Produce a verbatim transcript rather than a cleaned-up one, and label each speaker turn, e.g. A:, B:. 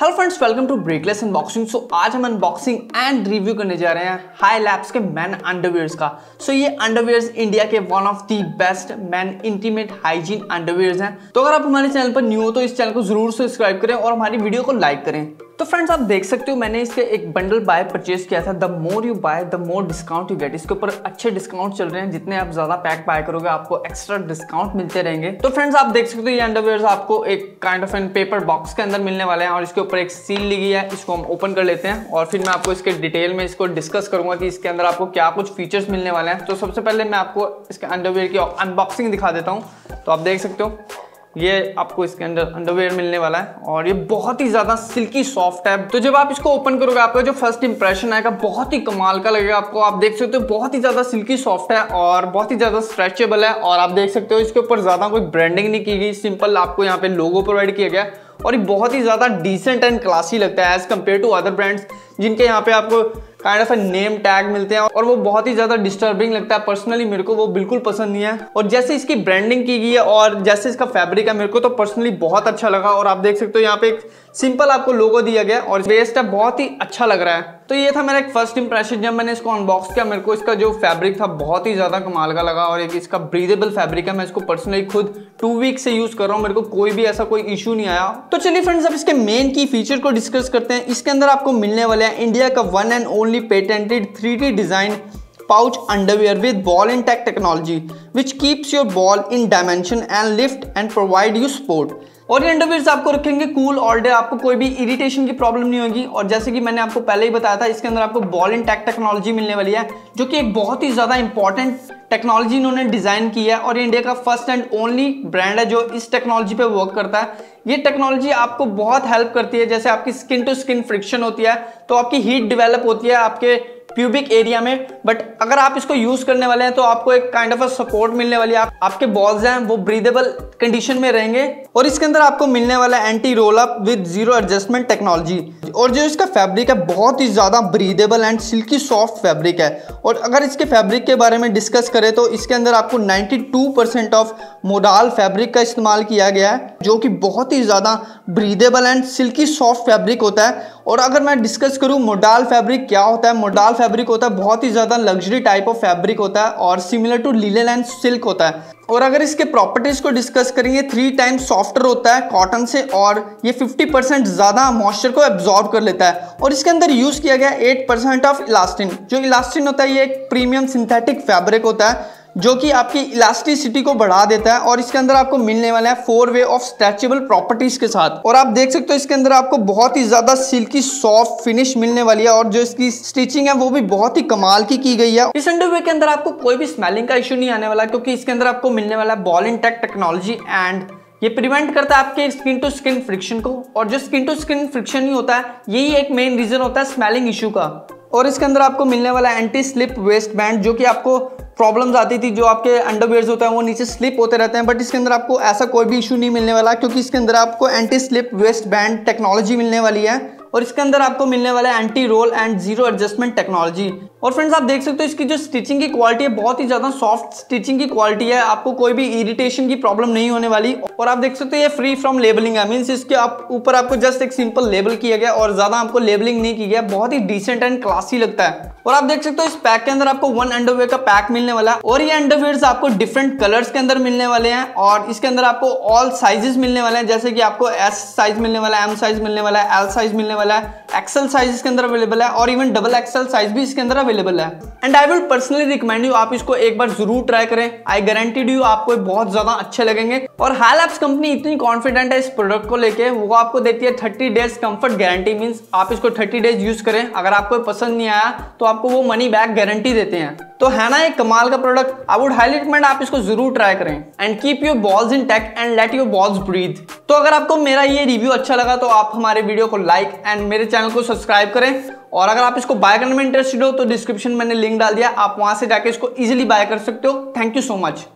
A: Hello friends, welcome to breakless unboxing. So आज हम unboxing and review करने जा रहे हैं हाई लैब्स के मैन अंडरवियर्स का। सो so, ये अंडरवियर्स इंडिया के one of the best man intimate hygiene underwears हैं। तो अगर आप हमारे चैनल पर न्यू हो तो इस चैनल को जरूर सब्सक्राइब करें और हमारी वीडियो को लाइक करें। तो फ्रेंड्स, आप देख सकते हो मैंने इसके एक बंडल बाय परचेज किया था। The more you buy the more discount you get. इसके ऊपर अच्छे डिस्काउंट चल रहे हैं, जितने आप ज्यादा पैक बाय करोगे आपको एक्स्ट्रा डिस्काउंट मिलते रहेंगे। तो फ्रेंड्स, आप देख सकते हो ये अंडरवियर्स आपको एक kind of an paper box के अंदर मिलने वाले हैं और इसके ऊपर एक सील लगी है। इसको हम ओपन कर लेते हैं और फिर मैं आपको इसके डिटेल में इसको डिस्कस करूंगा कि इसके अंदर आपको क्या कुछ फीचर्स मिलने वाले हैं। तो सबसे पहले मैं आपको इसके अंडरवियर की अनबॉक्सिंग दिखा देता हूँ। तो आप देख सकते हो ये आपको इसके अंदर अंडरवियर मिलने वाला है और ये बहुत ही ज्यादा सिल्की सॉफ्ट है। तो जब आप इसको ओपन करोगे आपका जो फर्स्ट इंप्रेशन आएगा बहुत ही कमाल का लगेगा आपको। आप देख सकते हो बहुत ही ज्यादा सिल्की सॉफ्ट है और बहुत ही ज्यादा स्ट्रेचेबल है। और आप देख सकते हो इसके ऊपर ज्यादा कोई ब्रांडिंग नहीं की गई, सिंपल आपको यहाँ पे लोगो प्रोवाइड किया गया और ये बहुत ही ज्यादा डिसेंट एंड क्लासी लगता है as compare to other brands जिनके यहाँ पे आपको काइंड ऑफ नेम टैग मिलते हैं और वो बहुत ही ज्यादा डिस्टर्बिंग लगता है। पर्सनली मेरे को वो बिल्कुल पसंद नहीं है। और जैसे इसकी ब्रांडिंग की गई है और जैसे इसका फैब्रिक है मेरे को तो पर्सनली बहुत अच्छा लगा। और आप देख सकते हो यहाँ पे एक सिंपल आपको लोगो दिया गया और वेस्ट है, बहुत ही अच्छा लग रहा है। तो ये था मेरा एक फर्स्ट इंप्रेशन जब मैंने इसको अनबॉक्स किया। मेरे को इसका जो फैब्रिक था बहुत ही ज्यादा कमाल का लगा और एक इसका ब्रीदेबल फैब्रिक है। मैं इसको पर्सनली खुद टू वीक से यूज कर रहा हूँ, मेरे को कोई भी ऐसा कोई इशू नहीं आया। तो चलिए फ्रेंड्स, अब इसके मेन की फीचर को डिस्कस करते हैं। इसके अंदर आपको मिलने वाले हैं इंडिया का one and only patented three D design pouch underwear with ball intact technology which keeps your ball in dimension and lift and provide you support। और ये अंडरवियर्स आपको रखेंगे कूल ऑल डे, आपको कोई भी इरिटेशन की problem नहीं होगी। और जैसे कि मैंने आपको पहले ही बताया था इसके अंदर आपको बॉल इंटैक्ट टेक्नोलॉजी मिलने वाली है जो कि एक बहुत ही ज्यादा इंपॉर्टेंट टेक्नोलॉजी इन्होंने डिजाइन की है और ये इंडिया का फर्स्ट एंड ओनली ब्रांड है जो इस टेक्नोलॉजी पे वर्क करता है। ये टेक्नोलॉजी आपको बहुत हेल्प करती है, जैसे आपकी स्किन टू स्किन फ्रिक्शन होती है तो आपकी हीट डेवलप होती है आपके प्यूबिक एरिया में। बट अगर आप इसको यूज करने वाले हैं तो आपको एक काइंड ऑफ सपोर्ट मिलने वाली है। आप, आपके बॉल्स हैं वो ब्रीदेबल कंडीशन में रहेंगे। और इसके अंदर आपको मिलने वाला है anti roll up with zero adjustment technology. और जो इसका फैब्रिक है बहुत ही ज्यादा breathable and silky soft fabric है। और अगर इसके फैब्रिक के बारे में डिस्कस करें तो इसके अंदर आपको बानवे परसेंट ऑफ मोडाल फैब्रिक का इस्तेमाल किया गया है जो कि बहुत ही ज्यादा breathable and silky soft fabric होता है। और अगर मैं डिस्कस करूं मोडाल फैब्रिक क्या होता है, मोडाल फैब्रिक होता है बहुत ही ज्यादा लग्जरी टाइप ऑफ फैब्रिक होता है और similar to linen and silk होता है। और अगर इसके प्रॉपर्टीज को डिस्कस करेंगे थ्री टाइम्स सॉफ्टर होता है कॉटन से और ये फिफ्टी परसेंट ज्यादा मॉइस्चर को एब्जॉर्ब कर लेता है। और इसके अंदर यूज किया गया एट परसेंट ऑफ इलास्टिन। जो इलास्टिन होता है ये एक प्रीमियम सिंथेटिक फैब्रिक होता है जो कि आपकी इलास्टिसिटी को बढ़ा देता है। और इसके अंदर आपको मिलने वाला है four way of stretchable properties के साथ। और आप देख सकते हो इसके अंदर आपको बहुत ही ज्यादा सिल्की सॉफ्ट फिनिश मिलने वाली है और जो इसकी स्टिचिंग है वो भी बहुत ही कमाल की की गई है। इस अंडरवियर के अंदर आपको कोई भी स्मेलिंग का इशू नहीं आने वाला क्योंकि इसके अंदर आपको मिलने वाला है बॉल इंटैक्ट टेक्नोलॉजी एंड ये प्रिवेंट करता है आपके स्किन टू स्किन फ्रिक्शन को। और जो स्किन टू स्किन फ्रिक्शन ही होता है यही एक मेन रीजन होता है स्मेलिंग इशू का। और इसके अंदर आपको मिलने वाला एंटी स्लिप वेस्ट बैंड जो कि आपको प्रॉब्लम्स आती थी, जो आपके अंडरवियर्स होते हैं वो नीचे स्लिप होते रहते हैं, बट इसके अंदर आपको ऐसा कोई भी इशू नहीं मिलने वाला क्योंकि इसके अंदर आपको anti slip waist band technology मिलने वाली है। और इसके अंदर आपको मिलने वाला है anti roll and zero adjustment technology. और फ्रेंड्स, आप देख सकते हो इसकी जो स्टिचिंग की क्वालिटी है बहुत ही ज्यादा सॉफ्ट स्टिचिंग की क्वालिटी है, आपको कोई भी इरिटेशन की प्रॉब्लम नहीं होने वाली। और आप देख सकते हो ये फ्री फ्रॉम लेबलिंग है, मींस इसके आप ऊपर आपको जस्ट एक सिंपल लेबल किया गया और ज्यादा आपको लेबलिंग नहीं की गया, बहुत ही डिसेंट एंड क्लासी लगता है। और आप देख सकते हो इस पैक के अंदर आपको वन अंडरवियर का पैक मिलने वाला है और ये अंडरवियर्स आपको डिफरेंट कलर्स के अंदर मिलने वाले हैं। और इसके अंदर आपको ऑल साइजेस मिलने वाले हैं, जैसे कि आपको एस साइज मिलने वाला है, एम साइज मिलने वाला है, एल साइज मिलने वाला है, एक्सएल साइज इसके अंदर अवेलेबल है और इवन डबल एक्सएल साइज भी इसके अंदर अवेलेबल है। And I will personally recommend you आप इसको एक बार जरूर ट्राई करें। आई गारंटीड यू आपको बहुत ज्यादा अच्छे लगेंगे। और हाई लैब्स कंपनी इतनी कॉन्फिडेंट है इस प्रोडक्ट को लेके, वो आपको देती है thirty days comfort guarantee. Means आप इसको थर्टी डेज यूज करें, अगर आपको पसंद नहीं आया तो आपको वो मनी बैक गारंटी देते हैं। तो है ना एक कमाल का product, I would highly recommend आप इसको जरूर ट्राई करें। And keep your balls intact and let your balls breathe. तो अगर आपको मेरा ये रिव्यू अच्छा लगा तो आप हमारे वीडियो को लाइक एंड मेरे चैनल को सब्सक्राइब करें। और अगर आप इसको बाय करने में इंटरेस्टेड हो तो डिस्क्रिप्शन में मैंने लिंक डाल दिया, आप वहां से जाके इसको इजीली बाय कर सकते हो। Thank you so much.